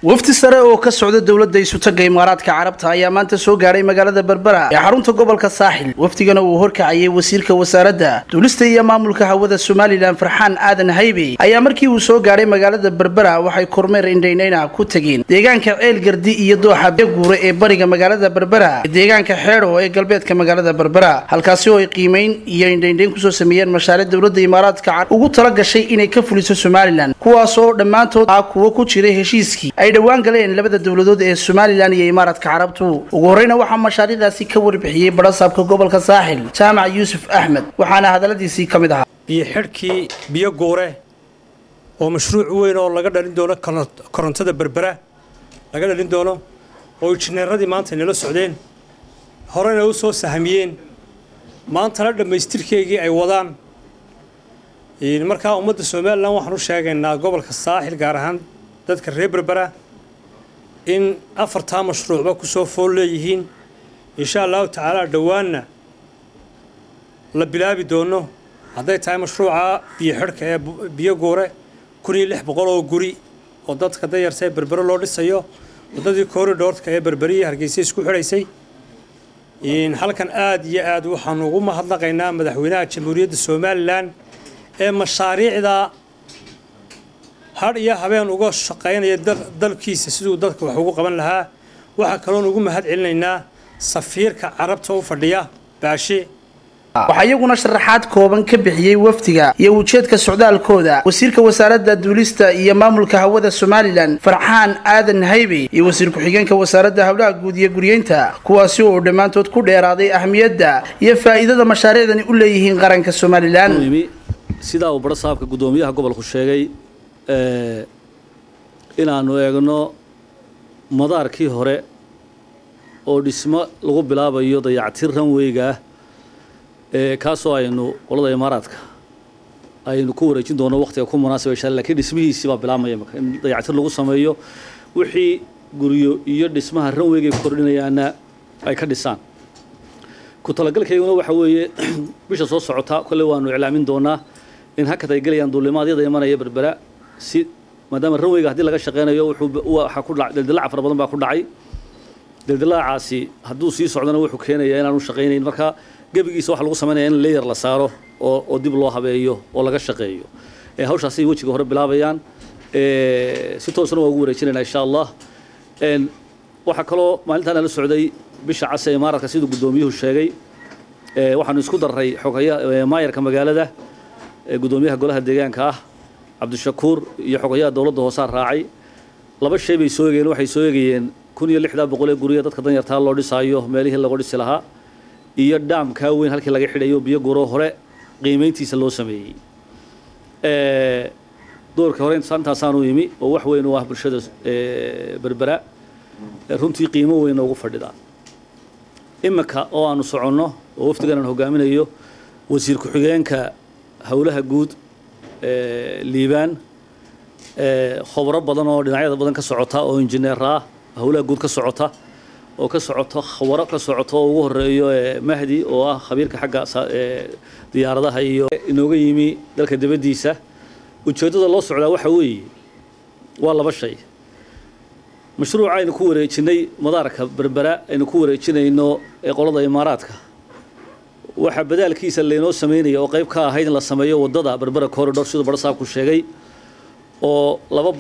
wafdi sare oo ka socda dawladda isutaga Imaaraadka Carabta ayaa maanta soo gaaray magaalada Berbera ee xarunta gobolka Saaxil. wafdigana uu horkacayay wasiirka wasaaradda duulista iyo maamulka hawada Somaliland Farxaan Aadan Haybe ayaa markii uu soo gaaray magaalada Berbera waxay kormeer indhaynayna ku tageen deegaanka Ceel Gardi iyo Dooxa Guure ee bariga magaalada Berbera, deegaanka Xeero ee galbeedka magaalada Berbera, halkaas oo ay qiimeyn iyo indhayn ku soo sameeyeen mashaariicda dawladda Imaaraadka Carabta ugu tala gashay inay ka fuliso Somaliland, kuwaas oo dhamaantood kuwa ku jiray heshiiskii ay dhawaan galeen labada dawladood ee Somaliland iyo Imaaraadka Carabta. ugu horeyna waxa mashaariicdaasi ka warbixiyay barasaabka gobolka Saaxil Jaamac Yuusuf Axmed, waxaana hadaladiisii kamid ahaa biyo xirkii biyo guure oo mashruuc weyn oo laga dhalin doono korontada Berbera laga dhalin doono oo injineeradii maanta nala socdeen horena u soo sahamiyeen maanta la dhameystirkeegii ay wadaan markaa ummadda Somaliland waxaan u sheegaynaa gobolka Saaxil gaar ahaan dadka reer Berbera in afarta mashruucba ku soo fool leeyihiin insha Allah taala dhawaana la bilaabi doono haday tahay mashruuca biyo xirka ee biyo guure 1600 oo guri oo dadka dayartay Berbera loo dhisayo wadadii corridorka ee Berberiya Hargeysa isku xiraysay halkan aad iyo aad waxaan ugu mahadnaqaynaa madaxweynaha Jamhuuriyadda Somaliland ee mashaariicda har iyo habeen uga shaqeynaya dalkiisa sidoo dadka wax ugu qaban lahaa. waxa kale oo ugu mahad celinaynaa safiirka Carabta oo fadhiya baashi. waxa iyaguna sharaxaad kooban ka bixiyay wafdiga iyo ujeedka socdaalkooda wasiirka wasaaradda duulista iyo maamulka hawada Somaliland Farxaan Aadan Haybe iyo wasiir ku-xigeenka wasaaradda hawlaha guud iyo guryeynta, kuwaas oo dhamaantood ku dheeraaday ahmiyadda iyo faa'iidada mashaariicdani u leeyihiin qaranka Somaliland. sida uu barasaabka gudoomiyaha gobolku sheegay inaanu eegno madaarkii hore oo dhismo lagu bilaabayo dayactir runwayga kaasoo aynu qolada Imaaraadka aynu ku wareejin doono waqtiga ku munaasabay insha Allah, laakiin dhismihiisa baa bilaabmaya marka in dayactir lagu sameeyo wixii guriyo iyo dhismaha runwayga kordhinayaana ay ka dhisaan. ku talagalkeeduna waxa weeye bisha soo socota kale waanu iclaamin doonaa in hakad ay galayaan duulimaadyada imanaya Berbera si maadaama runwayga hadii laga shaqeynayo waxa ku dhacay dildilaac fara badan baa ku dhacay. dildilaacaasi hadduu sii socdana wuxuu keenayaa inaanu shaqeynayn, marka gabigiisa waxa lagu sameeyaa in layer la saaro oo dib loo habeeyo oo laga shaqeeyo. hawshaasi wajiga hore bilaabayaan si toosna waa ugu wareejinayna insha Allah. waxa kale oo maalintan la socday bisha cas ee Imaaraadka sidoo gudoomiyuhu sheegay waxaanu isku daray xogaya maayarka magaalada gudoomiyaha golaha deegaanka Cabdishakuur iyo xogayaha dawladda hoose raacay. laba shay bay soo eegeen, waxay soo eegayeen 1600 guriga dadka danyarta loo dhisaayo meelihii lagu dhisi lahaa iyo dhaamka weyn halkii laga xidhayo biyo guuro hore qiimeyntiisa loo sameeyay. doorka hore intaasaan u yimi oo wax weyn oo ah bulshada Berbera runtii qiimo weyn ugu fadhida. imaka oo aanu soconno oo wafdigan hogaaminayo wasiir ku-xigeenka hawlaha guud liibaan khubaro badan oo dhinacyada badan ka socota oo injineer hawlaha guud ka socota oo ka socoto khubaro ka socoto ugu horeeyo Mahdi oo ah khabiirka xagga diyaaradaha iyo inooga yimi dalka dibadiisa. ujeedada loo socdaa waxa weeye waa laba shay. mashruuca aynu ku wareejinay madaarka Berbera aynu ku wareejinayno qolada Imaaraadka waxa badalkiisa leeno sameeyay oo qayb ka ahayd in la sameeyo wadada Berbera corridor sida barasaabku sheegay oo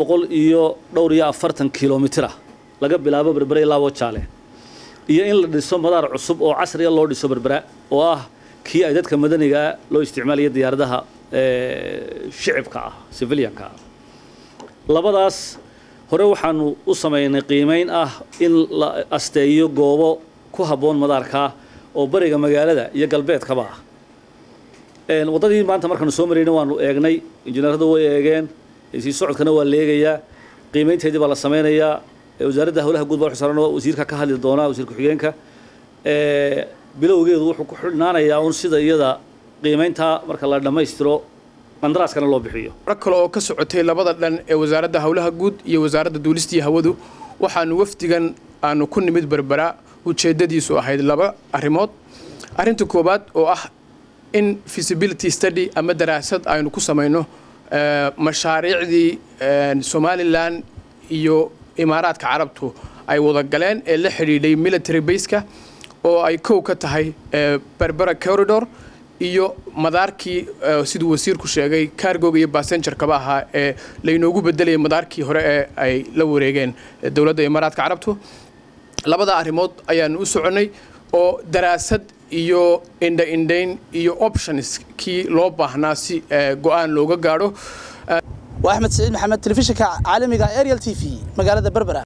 240 kilomitir laga bilaabo Berbera ilaa Wajaale, iyo in la dhiso madaar cusub oo casri ah loo dhiso Berbera oo ah kii ay dadka madaniga loo isticmaalayo diyaaradaha shicibka civilianka. labadaas hore waxaanu u sameeynay qiimeyn in la asteeyo goobo ku haboon madaarka oo bariga magaalada iyo galbeedkaba wadadii maanta markaanu soo marayna waanu eegnay, injineeradu way eegeen, si socodkana waa leegayaa, qiimeynteedii baa la sameynayaa. wasaaradda hawlaha guud baa xusaaran oo wasiirka ka hadli doona wasiir ku-xigeenka bilowgeedu wuxuu ku xidhnaanayaa un sida iyada qiimeynta marka la dhameystiro qandaraaskana loo bixiyo. kale oo ka socotay labada dhan ee wasaaradda hawlaha guud iyo wasaaradda duulista iyo hawadu waxaanu wafdigan aanu ku nimid Berbera ujeedadiisu ahayd laba arrimood. arrinta koobaad oo ah in feasibility study ama daraasad aynu ku sameyno mashaariicdii Somaliland iyo imaaraadka carabtu ay wada galeen ee la xidhiidhay military base-ka oo ay kow ka tahay Berbera corridor iyo madaarkii sidoo wasiirku sheegay cargo iyo passenger-kaba ahaa ee laynoogu bedelay madaarkii hore ee ay la wareegeen dawladda imaaraadka carabtu labada arrimood ayaan u soconay oo daraasad iyo indhayn iyo options kii loo baahnaa si go'aan looga gaaro وأحمد سعيد محمد تلفزيون عالمي Ariel TV مقالة بربرة